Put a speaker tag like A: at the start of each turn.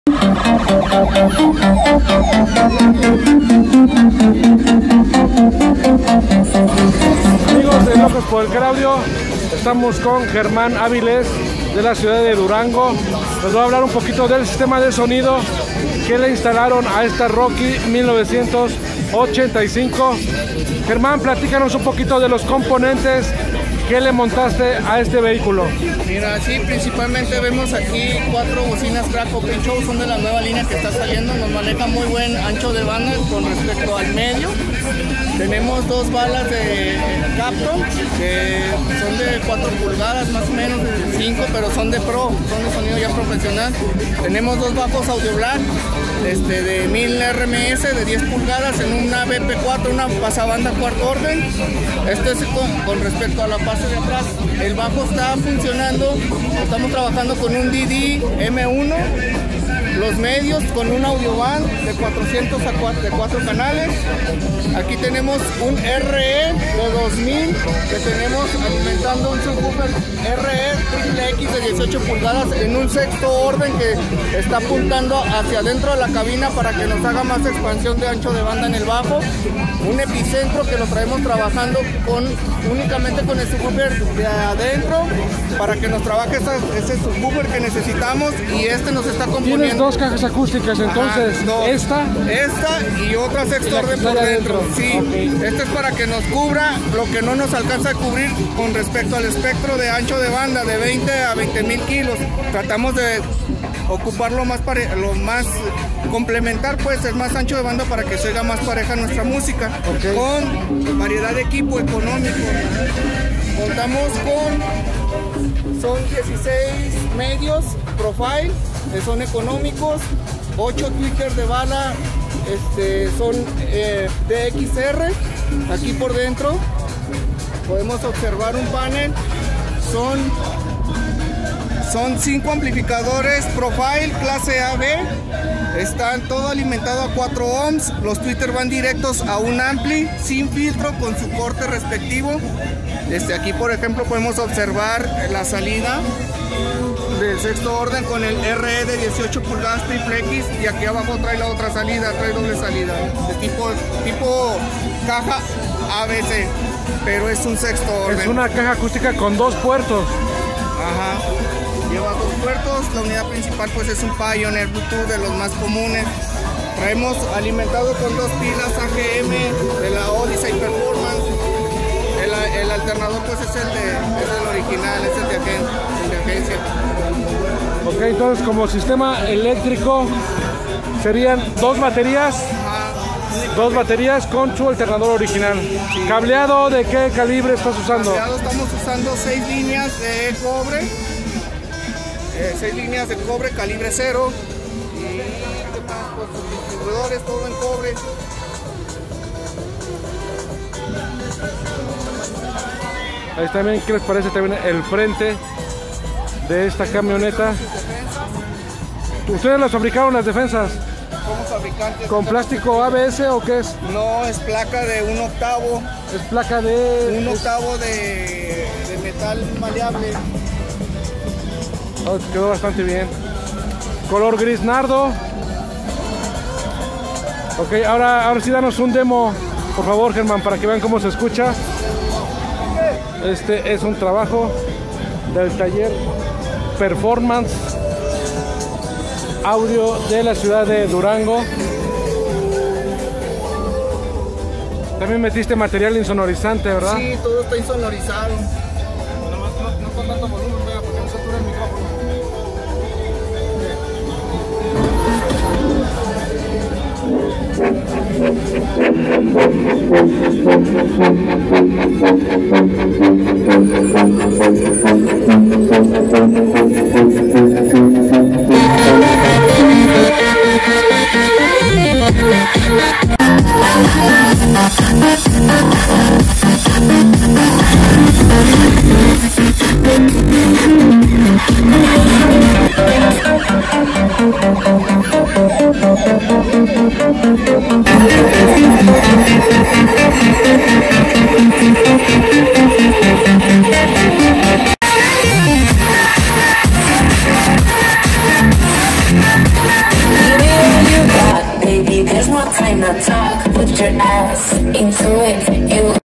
A: Amigos de Locos por el Claudio, estamos con Germán Áviles de la ciudad de Durango. Nos va a hablar un poquito del sistema de sonido que le instalaron a esta Rocky 1985. Germán, platícanos un poquito de los componentes que le montaste a este vehículo.
B: Mira, sí, principalmente vemos aquí 4 bocinas Crack Open Show, son de la nueva línea que está saliendo, nos maneja muy buen ancho de banda con respecto al medio. Tenemos 2 balas de Capton, que son de 4 pulgadas más o menos, de 5, pero son de pro, son de sonido ya profesional. Tenemos 2 bajos Audio Black, de 1000 RMS de 10 pulgadas en una BP4, una pasabanda cuarto orden. Esto es con respecto a la parte de atrás. El bajo está funcionando, estamos trabajando con un DD M1, los medios con un audio band de 400 de 4 canales. Aquí tenemos un RE de 2000 que tenemos alimentando un subwoofer RE triple X de 18 pulgadas en un sexto orden que está apuntando hacia adentro de la cabina para que nos haga más expansión de ancho de banda en el bajo. Un epicentro que lo traemos trabajando únicamente con el subwoofer de adentro para que nos trabaje ese subwoofer que necesitamos, y nos está componiendo.
A: Tienes 2 cajas acústicas, entonces.
B: Ajá,
A: esta
B: y otra sexto orden por dentro. Sí, okay. Este es para que nos cubra lo que no nos alcanza a cubrir con respecto al espectro de ancho de banda de 20 a 20,000 kilos. Tratamos de ocupar lo más complementar, pues el más ancho de banda para que se oiga más pareja nuestra música. Okay. Con variedad de equipo económico. Contamos son 16 medios profile, son económicos, 8 tweakers de bala, son DXR. Aquí por dentro podemos observar un panel, son 5 amplificadores profile clase AB, están todo alimentado a 4 ohms, los tweeters van directos a un ampli sin filtro con su corte respectivo. Aquí por ejemplo podemos observar la salida del sexto orden con el RE de 18 pulgadas triple X, y aquí abajo trae la otra salida, trae doble salida de tipo caja ABC, pero es un sexto orden.
A: Es una caja acústica con 2 puertos.
B: Ajá, lleva 2 puertos. La unidad principal pues es un Pioneer Bluetooth de los más comunes. Traemos alimentado con 2 pilas AGM de la Odyssey Performance. El alternador pues es el original, es el de agencia.
A: Ok, entonces como sistema eléctrico serían 2 baterías.
B: Ajá.
A: 2 baterías con su alternador original. Sí. ¿Cableado de qué calibre estás usando?
B: Cableado estamos usando 6 líneas de cobre. 6 líneas de cobre calibre 0. Y pues, sus distribuidores, todo en cobre.
A: Ahí también, ¿qué les parece también el frente de esta camioneta? ¿Ustedes las fabricaron las defensas?
B: Somos fabricantes.
A: ¿Con plástico ABS o qué es?
B: No, es placa de 1/8.
A: Es placa de
B: 1/8 de metal maleable.
A: Oh, quedó bastante bien. Color gris nardo. Ok, ahora sí danos un demo, por favor, Germán, para que vean cómo se escucha. Este es un trabajo del taller Performance Audio de la ciudad de Durango. También metiste material insonorizante, ¿verdad?
B: Sí, todo está insonorizado. No con tanto volumen, porque no satura el micrófono.
C: Time to talk, put your ass into it. You